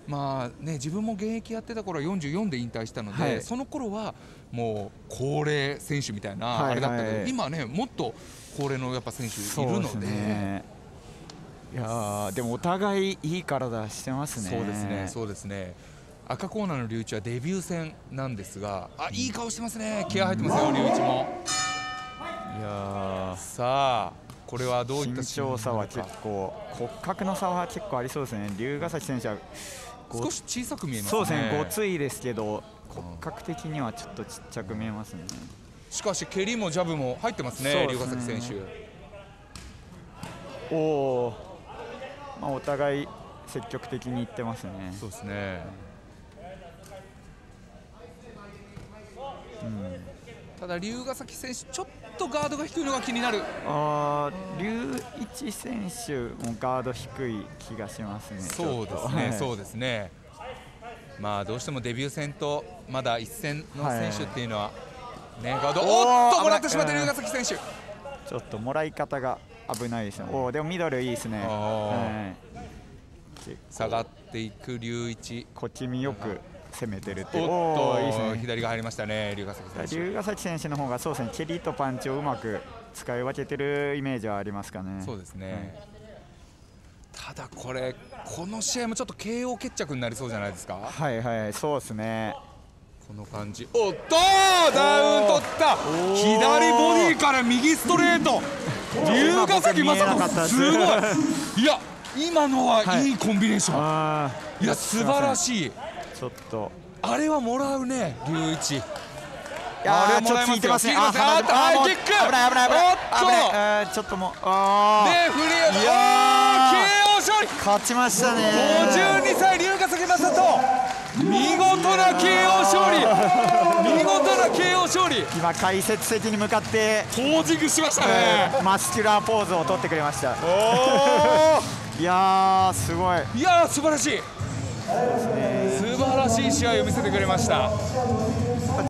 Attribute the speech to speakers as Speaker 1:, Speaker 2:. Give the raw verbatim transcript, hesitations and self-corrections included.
Speaker 1: まあね、自分も現役やってた頃はよんじゅうよんで引退したので、はい、その頃はもう高齢選手みたいなあれだったけど、はいはい、今ねもっと高齢のやっぱ選手いるので、ね、
Speaker 2: いやでもお互いいい体してますね。
Speaker 1: そうですね、そうですね。赤コーナーの龍一はデビュー戦なんですが、あ、いい顔してますね。気合入ってますよ、龍一も。
Speaker 2: いや
Speaker 1: さあこれはどういった
Speaker 2: 身長差は結構、骨格の差は結構ありそうですね。龍ヶ崎選手は
Speaker 1: 少し小さく見えますね。
Speaker 2: そうですね、ごついですけど骨格的にはちょっとちっちゃく見えますね。
Speaker 1: しかし蹴りもジャブも入ってますね、龍ヶ崎選手。
Speaker 2: おお、まあ、お互い積極的にいってますね。
Speaker 1: そうですね、うん、ただ龍ヶ崎選手ちょっとガードが低いのが気になる。
Speaker 2: あ龍一選手もガード低い気がしますね。
Speaker 1: そうですね、そうですね。まあどうしてもデビュー戦とまだ一戦の選手っていうのはね、ガード、おっともらってしまった龍ヶ崎選手。
Speaker 2: ちょっともらい方が危ないですね。おお、でもミドルいいですね。はい、
Speaker 1: 下がっていく龍一、
Speaker 2: 小気味よく攻めてるって。
Speaker 1: おっといいですね、左が入りましたね、龍ヶ崎選手。
Speaker 2: 龍ヶ崎選手の方がそうですね、蹴りとパンチをうまく使い分けてるイメージはありますかね。
Speaker 1: そうですね、はい、ただこれこの試合もちょっと ケーオー 決着になりそうじゃないですか。
Speaker 2: はいはい、そうですね。
Speaker 1: この感じ、おっとダウン取った、左ボディから右ストレート、龍ヶ崎まさかすごいいや今のはいいコンビネーション、はい、いや素晴らしい。
Speaker 2: ちょっと
Speaker 1: あれはもらうね、龍一。い
Speaker 2: やあれはちょっと効いてますね。あ
Speaker 1: あキック、
Speaker 2: 危ない危ない危ない、ちょっともうあ
Speaker 1: でフリー、いやー ケーオー 勝利、
Speaker 2: 勝ちましたね。
Speaker 1: ごじゅうにさい龍ヶ崎正人、見事な ケーオー 勝利、見事な ケーオー 勝利。
Speaker 2: 今解説席に向かって
Speaker 1: ポージングしましたね、
Speaker 2: マスキュラーポーズを取ってくれました。いやーすごい、
Speaker 1: いやー素晴らしい、素晴らしい試合を見せてくれました。